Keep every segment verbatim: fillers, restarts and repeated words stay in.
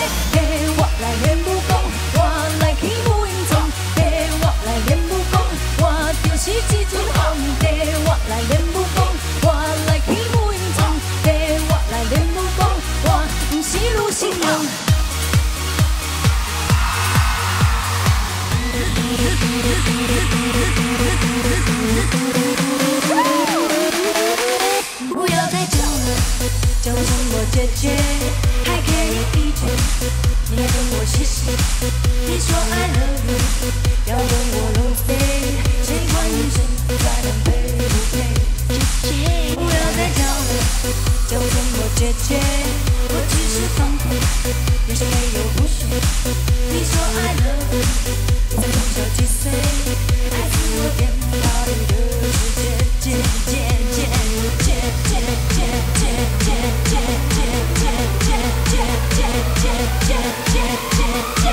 嘿，我来练武功，我来起舞英雄，嘿，我来练武功，我就是至尊皇帝，我来练武功，我来起舞英雄，嘿，我来练武功，我不是女神龙。 不要再叫了，叫声我姐姐，还可以一句，你跟我谢谢。你说 I love you， 要跟我龙飞，谁管你现在配不配？姐姐，不要再叫了，叫声我姐姐，我只是放空，人生没有不学。你说 I love you， 才从小几岁，爱自我颠倒你的世界，姐姐姐姐姐姐姐姐姐姐姐姐姐姐姐姐姐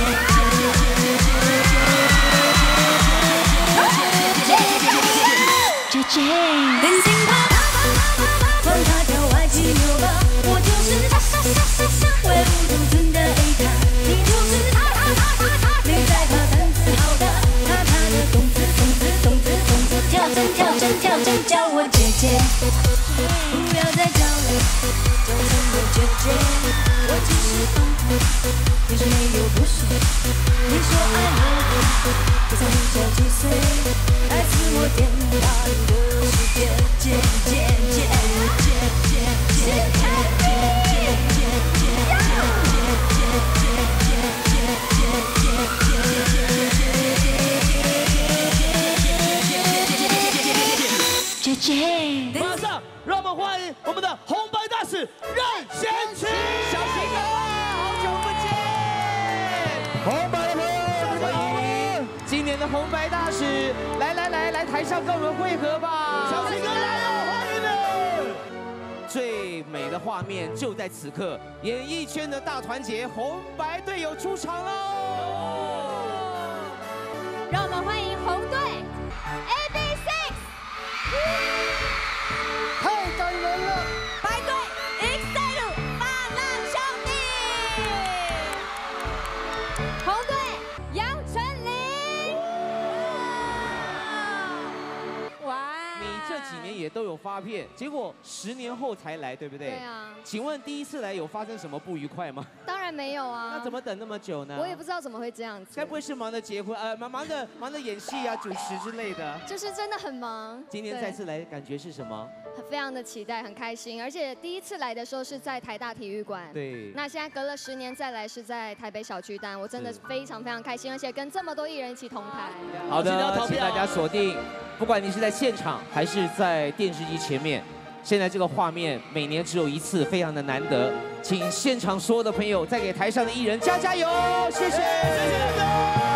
姐姐，电信跑跑跑跑跑，管他叫外星牛吧，我就是傻傻傻傻傻，唯吾独尊的 A 咖，你就是他他他他他，没在怕胆子好大，他他的动子动子动子动子，跳针跳针跳针，叫我姐姐，不要再叫了，叫声我姐姐，我只是放空，你是没有不是，你说爱我，我才小几岁，爱自我颠倒你的世界，姐姐姐姐姐姐姐姐姐姐， 马上让我们欢迎我们的红白大使任贤齐，小齐哥，好久不见！红白的朋友，欢迎今年的红白大使，来来来来台上跟我们会合吧！小齐哥来了，欢迎你！最美的画面就在此刻，演艺圈的大团结，红白队友出场喽！ 让我们欢迎红队 A B six。 太感人了！ 白队 X L 放浪兄弟，红队杨丞琳。哇！ 你这几年也都有发片，结果十年后才来，对不对？ 对啊。 请问第一次来有发生什么不愉快吗？ 当然没有啊。 那怎么等那么久呢？ 我也不知道怎么会这样子。 该不会是忙着结婚，呃，忙忙着忙着演戏啊、主持之类的？ 就是真的很忙。 今天再次来，感觉是什么？ 非常的期待，很开心，而且第一次来的时候是在台大体育馆。 对。 那现在隔了十年再来是在台北小巨蛋，我真的非常非常开心，而且跟这么多艺人一起同台。 好的，请大家锁定，不管你是在现场还是在电视机前面，现在这个画面每年只有一次，非常的难得，请现场所有的朋友再给台上的艺人加加油，谢谢，谢谢大家。